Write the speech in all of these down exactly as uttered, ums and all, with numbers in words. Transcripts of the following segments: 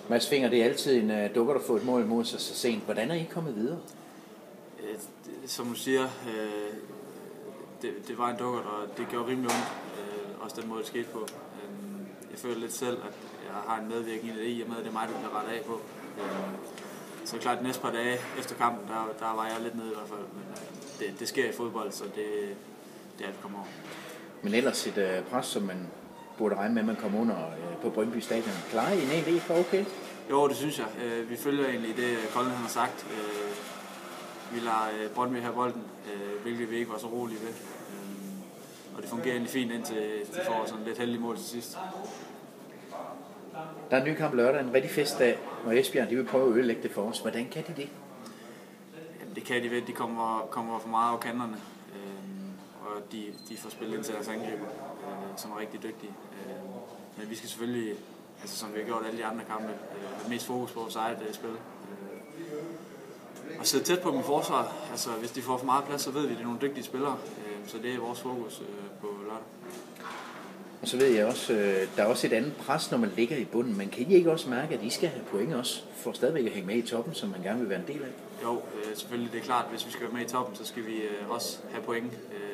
Mads Finger, det er altid en uh, dukker, der får et mål imod sig så sent. Hvordan er I kommet videre? Øh, det, som du siger, øh, det, det var en dukker, og det gjorde rimelig ondt, øh, også den måde det skete på. Øh, jeg føler lidt selv, at jeg har en medvirkning i det, i og med, at det er mig, der bliver rettet af på. Øh, så klart, de næste par dage efter kampen, der, der var jeg lidt nede i hvert fald. Men øh, det, det sker i fodbold, så det, det er, at vi kommer over. Men ellers et uh, pres, som man burde regne med, at man kommer under uh, på Brøndby Stadion. Klarer I egentlig ikke okay? Jo, det synes jeg. Uh, vi følger egentlig det, Colin har sagt. Uh, vi lader uh, Brøndby have bolden, uh, hvilket vi ikke var så rolige ved. Uh, og det fungerer egentlig fint, indtil de får sådan lidt heldig mål til sidst. Der er en ny kamp lørdag, en rigtig festdag, og Esbjerg de vil prøve at ødelægge det for os. Hvordan kan de det? Jamen, det kan de ved, de kommer, kommer for meget over kanterne. Og de, de får spillet ind til deres angriber, øh, som er rigtig dygtige. Øh, men vi skal selvfølgelig, altså som vi har gjort alle de andre kampe, øh, have mest fokus på vores eget øh, spil. Øh, og sidde tæt på min forsvar. Altså hvis de får for meget plads, så ved vi, at det er nogle dygtige spillere. Øh, så det er vores fokus øh, på lørdag. Og så ved jeg også, øh, der er også et andet pres, når man ligger i bunden. Men kan I ikke også mærke, at I skal have point også, for stadigvæk at hænge med i toppen, som man gerne vil være en del af? Jo, øh, selvfølgelig. Det er klart, at hvis vi skal være med i toppen, så skal vi øh, også have point. Øh,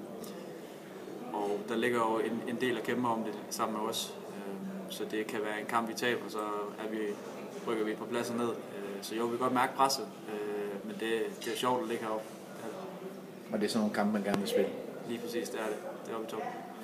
Og der ligger jo en, en del at kæmpe om det sammen med os. Så det kan være en kamp, vi taber, så er vi, rykker vi på pladser ned. Så jo, vi kan godt mærke presset, men det, det er sjovt at ligge heroppe. Og det er sådan nogle kampe, man gerne vil spille? Lige præcis, det er det. Det er oppe i toppen.